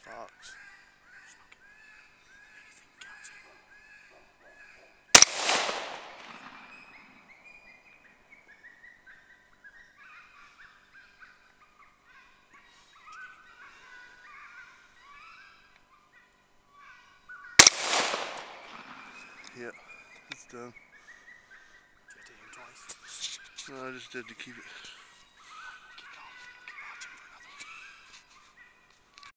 Fox. Yeah, it's done. Did you hit him twice? No, I just did to keep it.